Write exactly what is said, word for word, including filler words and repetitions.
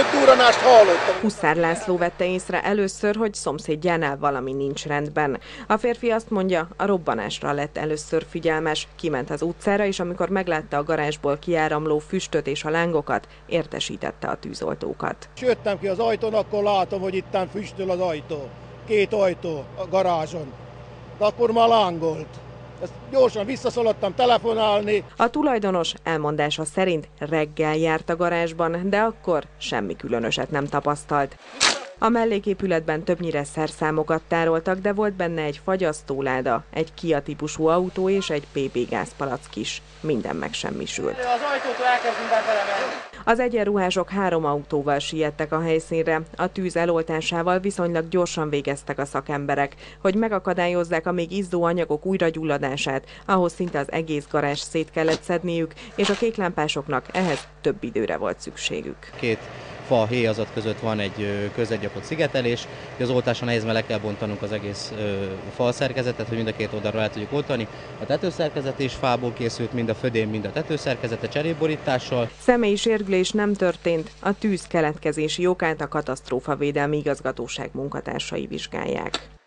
durranást hallottam. Huszár László vette észre először, hogy szomszédjánál valami nincs rendben. A férfi azt mondja, a robbanásra lett először figyelmes, kiment az utcára, és amikor meglátta a garázsból kiáramló füstöt és a lángokat, értesítette a tűzoltókat. Jöttem ki az ajtón, akkor látom, hogy ittán füstöl az ajtó. Két ajtó a garázson. De akkor már lángolt. Ezt gyorsan visszaszaladtam telefonálni. A tulajdonos elmondása szerint reggel járt a garázsban, de akkor semmi különöset nem tapasztalt. A melléképületben többnyire szerszámokat tároltak, de volt benne egy fagyasztóláda, egy Kia típusú autó és egy pé pé gázpalack is. Minden megsemmisült. Az ajtótól elkezdünk befelemelni. Az egyenruhások három autóval siettek a helyszínre, a tűz eloltásával viszonylag gyorsan végeztek a szakemberek, hogy megakadályozzák a még izzó anyagok újragyulladását, ahhoz szinte az egész garázs szét kellett szedniük, és a kéklámpásoknak ehhez több időre volt szükségük. Két fa héjazat között van egy közegyapott szigetelés, az oltáson nehéz, mert le kell bontanunk az egész falszerkezetet, hogy mind a két oldalra el tudjuk oltani. A tetőszerkezet is fából készült, mind a födém, mind a tetőszerkezete cserépborítással. Személyi sérülés nem történt, a tűz keletkezési okát a katasztrófavédelmi igazgatóság munkatársai vizsgálják.